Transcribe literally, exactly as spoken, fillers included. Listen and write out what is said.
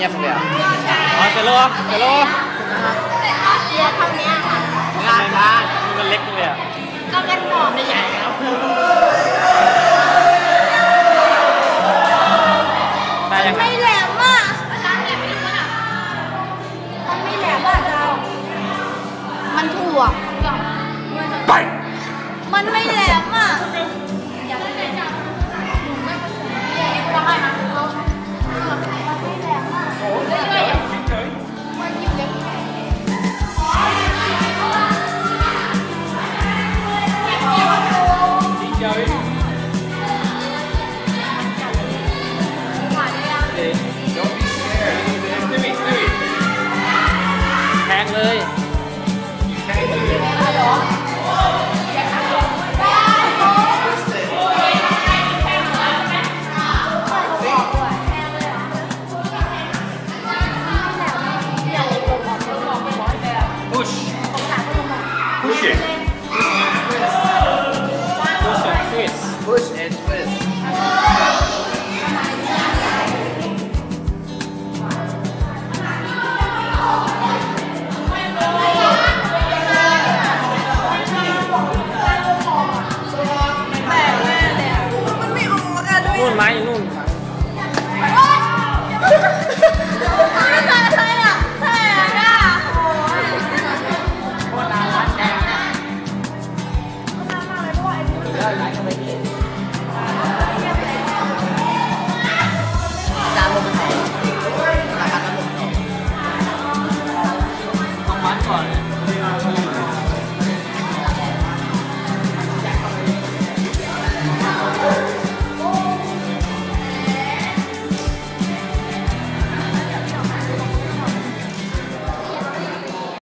งียบเลยอ่ะอ๋อเซโลเซโลตัวเท่านี้ค่ะงานงานมันเล็กเลยอ่ะก็เป็นหมอนใหญ่แล้วได้ยังไม่แหลมมากร้านไหนไม่รู้อ่ะมันไม่แหลมมากเรามันถั่วไปมันไม่แหลมอ่ะแพงเลย push push it push and twist นู่นไม้นู่นจานลงไปราคาจานลงไปต้องวัดก่อน